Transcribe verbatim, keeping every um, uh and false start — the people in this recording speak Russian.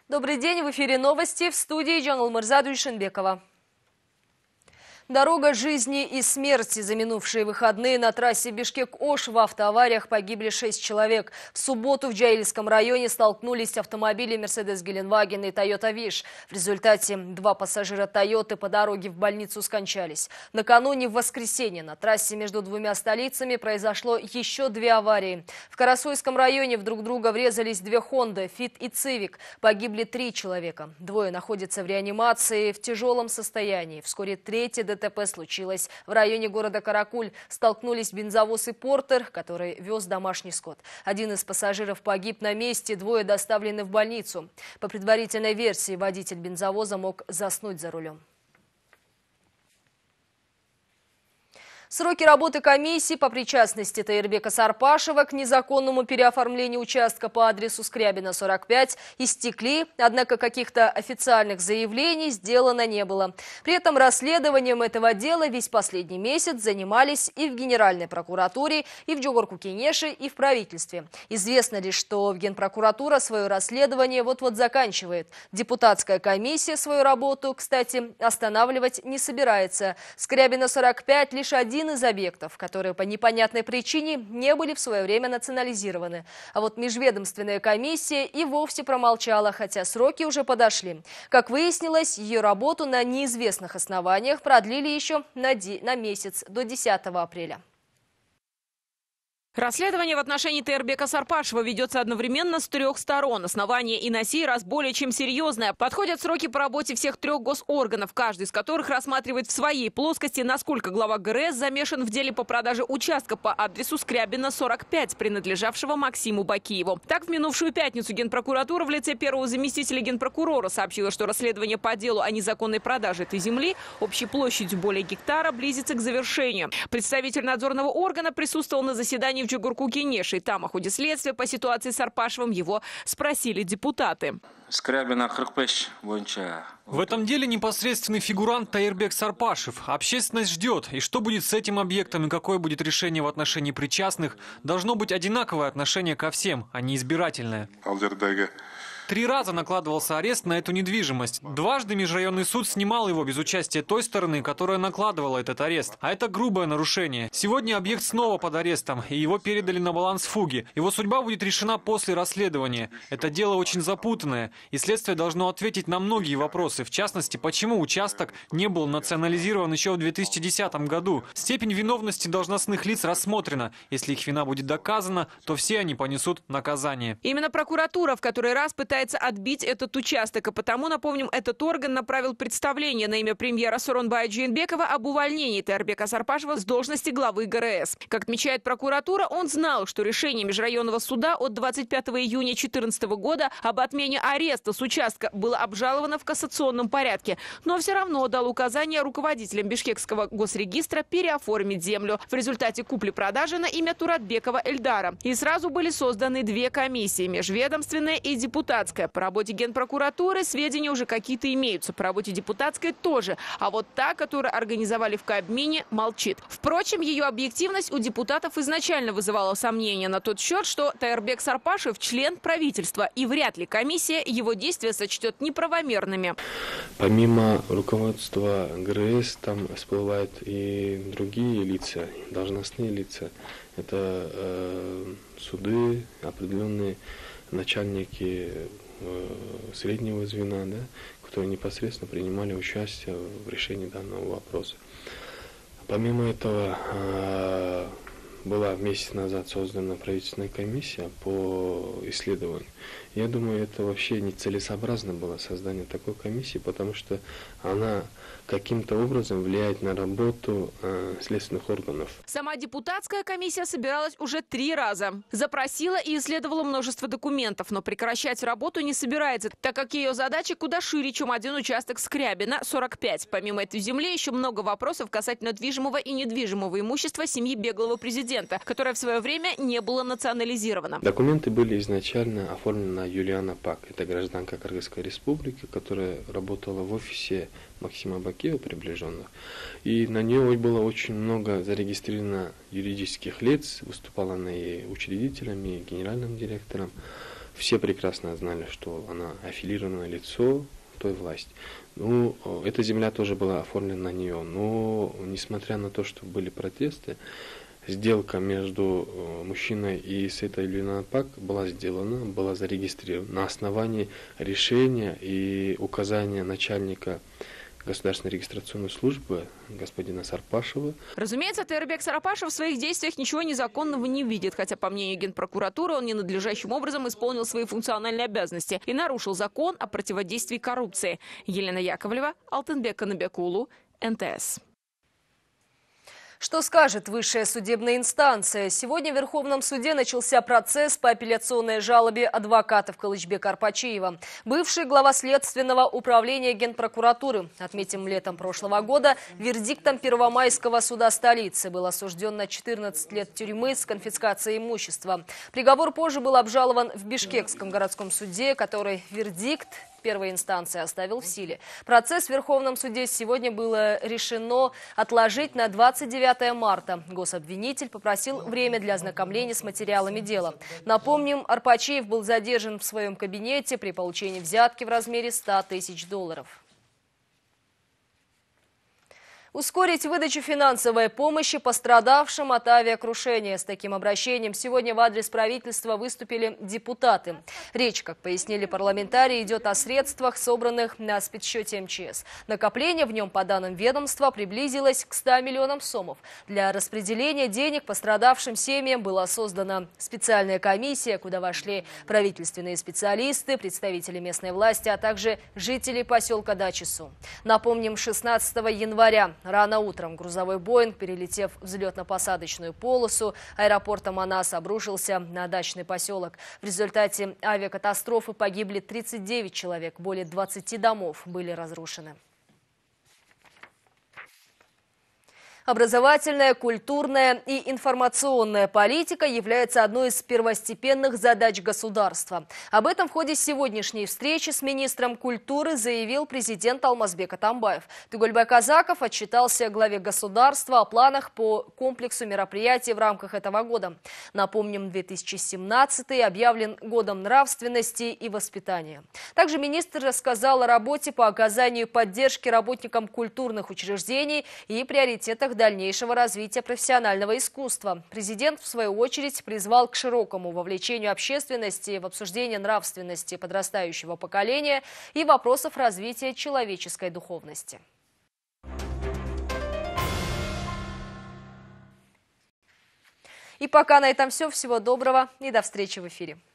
Добрый день, в эфире новости, в студии Джангл Мырзаду и Шенбекова. Дорога жизни и смерти. За минувшие выходные на трассе Бишкек-Ош в автоавариях погибли шесть человек. В субботу в Джаильском районе столкнулись автомобили Мерседес Геленваген и Тойота Виш. В результате два пассажира Тойоты по дороге в больницу скончались. Накануне в воскресенье на трассе между двумя столицами произошло еще две аварии. В Карасойском районе в друг друга врезались две Хонды, Фит и Цивик. Погибли три человека. Двое находятся в реанимации в тяжелом состоянии. Вскоре третий ДТП случилось в районе города Каракуль. Столкнулись бензовоз и портер, который вез домашний скот. Один из пассажиров погиб на месте, двое доставлены в больницу. По предварительной версии, водитель бензовоза мог заснуть за рулем. Сроки работы комиссии по причастности Таирбека Сарпашева к незаконному переоформлению участка по адресу Скрябина, сорок пять истекли, однако каких-то официальных заявлений сделано не было. При этом расследованием этого дела весь последний месяц занимались и в Генеральной прокуратуре, и в Джугорку-Кенеше, и в правительстве. Известно лишь, что в Генпрокуратура свое расследование вот-вот заканчивает. Депутатская комиссия свою работу, кстати, останавливать не собирается. Скрябина, сорок пять лишь один из объектов, которые по непонятной причине не были в свое время национализированы. А вот межведомственная комиссия и вовсе промолчала, хотя сроки уже подошли. Как выяснилось, ее работу на неизвестных основаниях продлили еще на, на месяц, до десятого апреля. Расследование в отношении Таирбека Сарпашева ведется одновременно с трех сторон. Основание и на сей раз более чем серьезное. Подходят сроки по работе всех трех госорганов, каждый из которых рассматривает в своей плоскости, насколько глава ГРС замешан в деле по продаже участка по адресу Скрябина, сорок пять, принадлежавшего Максиму Бакиеву. Так, в минувшую пятницу Генпрокуратура в лице первого заместителя генпрокурора сообщила, что расследование по делу о незаконной продаже этой земли общей площадью более гектара близится к завершению. Представитель надзорного органа присутствовал на заседании в Джугорку-Кенеше. И там о ходе следствия по ситуации с Сарпашевым его спросили депутаты. В этом деле непосредственный фигурант Таирбек Сарпашев. Общественность ждет. И что будет с этим объектом и какое будет решение в отношении причастных, должно быть одинаковое отношение ко всем, а не избирательное. Три раза накладывался арест на эту недвижимость. Дважды межрайонный суд снимал его без участия той стороны, которая накладывала этот арест. А это грубое нарушение. Сегодня объект снова под арестом, и его передали на баланс фуги. Его судьба будет решена после расследования. Это дело очень запутанное, и следствие должно ответить на многие вопросы. В частности, почему участок не был национализирован еще в две тысячи десятом году. Степень виновности должностных лиц рассмотрена. Если их вина будет доказана, то все они понесут наказание. Именно прокуратура в который раз пытается отбить этот участок. И потому, напомним, этот орган направил представление на имя премьера Сооронбая Джейнбекова об увольнении Таирбека Сарпашева с должности главы ГРС. Как отмечает прокуратура, он знал, что решение межрайонного суда от двадцать пятого июня две тысячи четырнадцатого года об отмене ареста с участка было обжаловано в кассационном порядке. Но все равно дал указание руководителям Бишкекского госрегистра переоформить землю. В результате купли-продажи на имя Туратбекова Эльдара. И сразу были созданы две комиссии – межведомственная и депутатская. По работе Генпрокуратуры сведения уже какие-то имеются. По работе депутатской тоже. А вот та, которую организовали в Кабмине, молчит. Впрочем, ее объективность у депутатов изначально вызывала сомнения на тот счет, что Таирбек Сарпашев – член правительства. И вряд ли комиссия его действия сочтет неправомерными. Помимо руководства ГРС, там всплывают и другие лица, должностные лица. Это э, суды, определенные начальники э, среднего звена, да, которые непосредственно принимали участие в решении данного вопроса. Помимо этого, э, была месяц назад создана правительственная комиссия по исследованию. Я думаю, это вообще нецелесообразно было создание такой комиссии, потому что она каким-то образом влияет на работу э, следственных органов. Сама депутатская комиссия собиралась уже три раза. Запросила и исследовала множество документов, но прекращать работу не собирается, так как ее задача куда шире, чем один участок Скрябина, сорок пять. Помимо этой земли еще много вопросов касательно движимого и недвижимого имущества семьи беглого президента, которое в свое время не было национализировано. Документы были изначально оформлены на Юлиана Пак. Это гражданка Кыргызской республики, которая работала в офисе Максима Бакиева, приближенных. И на нее было очень много зарегистрировано юридических лиц, выступала она и учредителем, и генеральным директором. все прекрасно знали, что она аффилированное лицо той власти. Ну, эта земля тоже была оформлена на нее, но несмотря на то, что были протесты, сделка между мужчиной и Сейтай Люйнапак была сделана, была зарегистрирована на основании решения и указания начальника Государственной регистрационной службы господина Сарпашева. Разумеется, Таирбек Сарпашев в своих действиях ничего незаконного не видит, хотя, по мнению Генпрокуратуры, он ненадлежащим образом исполнил свои функциональные обязанности и нарушил закон о противодействии коррупции. Елена Яковлева, Алтынбек Канабекулу, эн тэ эс. Что скажет высшая судебная инстанция? Сегодня в Верховном суде начался процесс по апелляционной жалобе адвокатов Кылычбека Арпачиева. Бывший глава Следственного управления Генпрокуратуры. Отметим, летом прошлого года вердиктом Первомайского суда столицы был осужден на четырнадцать лет тюрьмы с конфискацией имущества. Приговор позже был обжалован в Бишкекском городском суде, который вердикт первой инстанции оставил в силе. Процесс в Верховном суде сегодня было решено отложить на двадцать девятое марта. Гособвинитель попросил время для ознакомления с материалами дела. Напомним, Арпачиев был задержан в своем кабинете при получении взятки в размере ста тысяч долларов. Ускорить выдачу финансовой помощи пострадавшим от авиакрушения. С таким обращением сегодня в адрес правительства выступили депутаты. Речь, как пояснили парламентарии, идет о средствах, собранных на спецсчете эм че эс. Накопление в нем, по данным ведомства, приблизилось к ста миллионам сомов. Для распределения денег пострадавшим семьям была создана специальная комиссия, куда вошли правительственные специалисты, представители местной власти, а также жители поселка Дачесу. Напомним, шестнадцатого января рано утром грузовой Боинг, перелетев взлетно-посадочную полосу аэропорта Манас, обрушился на дачный поселок. В результате авиакатастрофы погибли тридцать девять человек, более двадцати домов были разрушены. Образовательная, культурная и информационная политика является одной из первостепенных задач государства. Об этом в ходе сегодняшней встречи с министром культуры заявил президент Алмазбек Атамбаев. Тугульбай Казаков отчитался главе государства о планах по комплексу мероприятий в рамках этого года. Напомним, две тысячи семнадцатый объявлен годом нравственности и воспитания. Также министр рассказал о работе по оказанию поддержки работникам культурных учреждений и приоритетах дальнейшего развития профессионального искусства. Президент, в свою очередь, призвал к широкому вовлечению общественности в обсуждение нравственности подрастающего поколения и вопросов развития человеческой духовности. И пока на этом все. Всего доброго и до встречи в эфире.